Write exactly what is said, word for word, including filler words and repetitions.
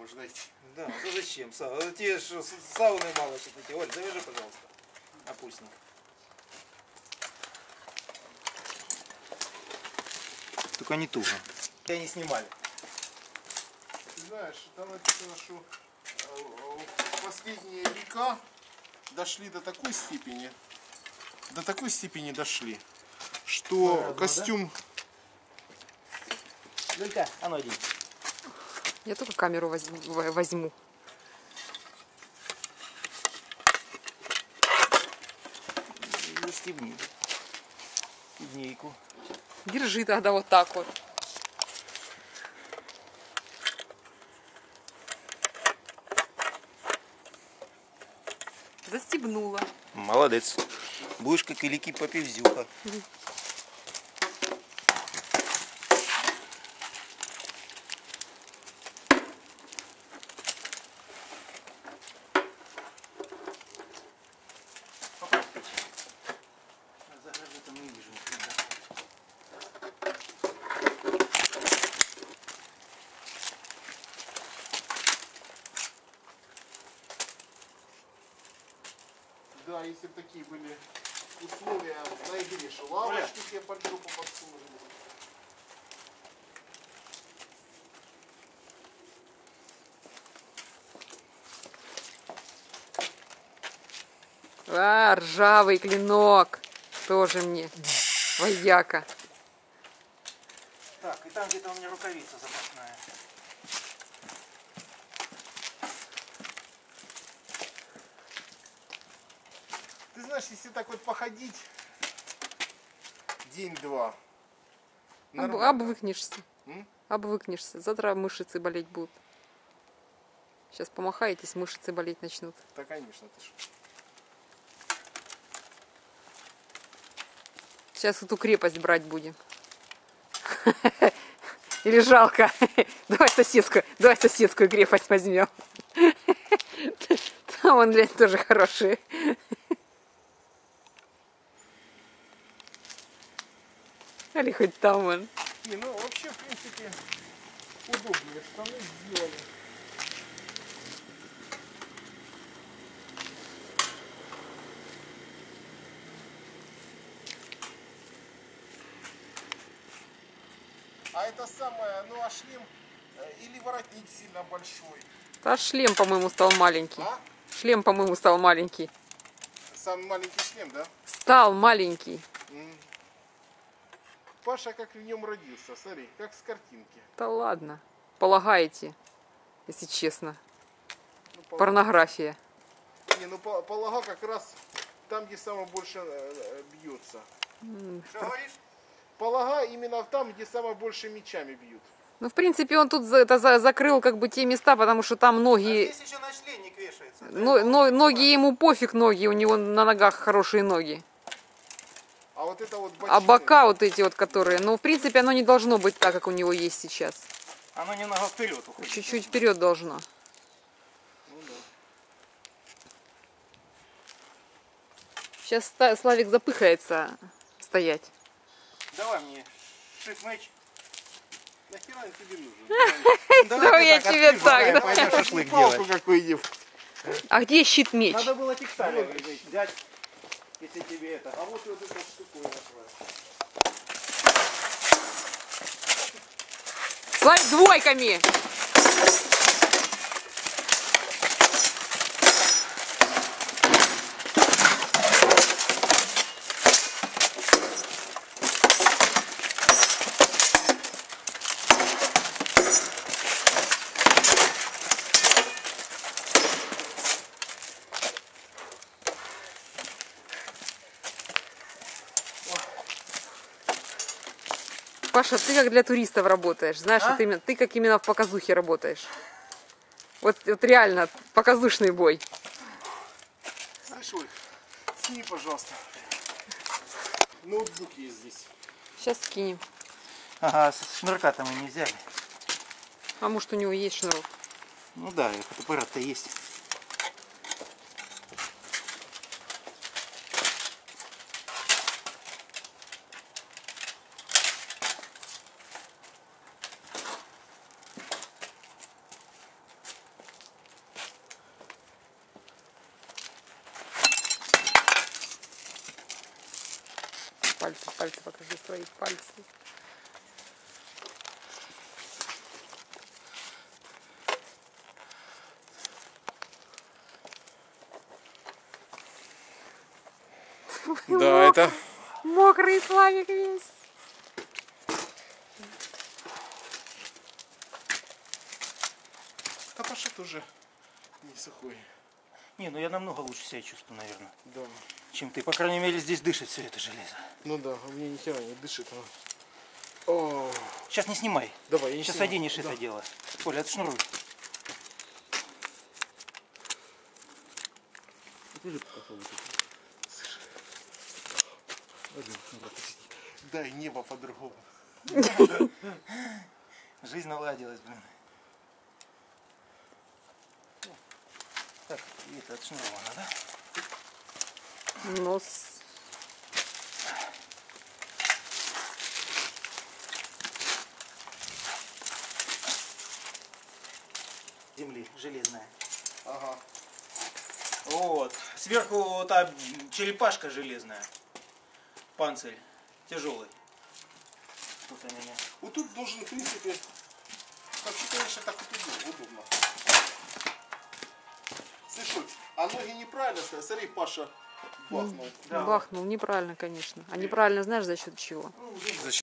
можно найти. Да, ну зачем? Те же сауны мало все-таки. Оль, завяжи, пожалуйста. Опустник. Только не туго. Я не снимали. Ты знаешь, там написано, что последние века дошли до такой степени, до такой степени дошли, что Ладно, костюм... Люлька, а ну иди. Я только камеру возьму. возьму. Застегни. Стебнейку. Держи тогда вот так вот. Застегнула. Молодец. Будешь как Илики Попевзюха. Да, если бы такие были условия на игре, что лавочки тебе под жопу подсунули. А, ржавый клинок. Тоже мне. Вояка. Так, и там где-то у меня рукавица запасная. Ты знаешь, если так вот походить день-два, Об, обвыкнешься. М? Обвыкнешься. Завтра мышцы болеть будут. Сейчас помахаетесь, мышцы болеть начнут. Да, конечно, ты ж. Сейчас эту крепость брать будем. Или жалко. Давай соседскую, давай соседскую крепость возьмем. Там он, блядь, тоже хороший. Или хоть там он. Не, ну вообще, в принципе, удобные штаны сделали. А это самое, ну а шлем э, или воротник сильно большой. А шлем, по-моему, стал маленький. А? Шлем, по-моему, стал маленький. Самый маленький шлем, да? Стал маленький. М. Паша как в нем родился, смотри, как с картинки. Да ладно. Полагаете, если честно. Ну, пол- Порнография. Не, ну по- полага как раз там, где самое больше э, бьется. Что говоришь? Полага именно там, где самое больше мечами бьют. Ну, в принципе, он тут за- это за- закрыл как бы те места, потому что там А ноги... здесь еще ночлежник вешается. но- но- ноги ему пофиг, ноги, у него на ногах хорошие ноги. А вот это вот А бочины- бока вот эти вот, которые... Ну, в принципе, оно не должно быть так, как у него есть сейчас. Оно немного вперед уходит. Чуть-чуть вперед должно. Ну да. Сейчас Ста- Славик запыхается стоять. Давай мне шип-мэч. Нахера он тебе нужен? Давай я тебе так, да. Пойдем шашлык Палку делать. какую-нибудь. А где щит-меч? Надо было тексталь взять, если тебе это. А вот вот эта штуковина твоя. Славик двойками! Паша, ты как для туристов работаешь. Знаешь, А? вот именно, ты как именно в показухе работаешь. Вот, вот реально, показушный бой. Слышь, Оль, сними, пожалуйста. Ноутбук есть здесь. Сейчас скинем. Ага, с шнурка-то мы не взяли. А может, у него есть шнурок? Ну да, фотоаппарат-то есть. пальцы, пальцы, покажи свои пальцы. Да, это... Мокрый Славик весь. Да Паша тоже не сухой. Не, ну я намного лучше себя чувствую, наверное, Да. чем ты. По крайней мере, здесь дышит все это железо. Ну да, у меня ни хера не дышит. оно. О, Сейчас не снимай. давай, я не Сейчас сниму. оденешь Да. это дело. Оля, отшнуруй. Дай небо по-другому. Жизнь наладилась, блин. Так, и это отшнуровано, да? Нос. Земли железная. Ага. Вот. Сверху та черепашка железная. Панцирь тяжелый. Тут у меня. Вот тут должен, в принципе, вообще, конечно, так вот удобно. удобно. Слышь, Оль, а ноги неправильно стоят? Смотри, Паша бахнул. Да. Бахнул. Неправильно, конечно. А неправильно знаешь за счет чего? Зачем?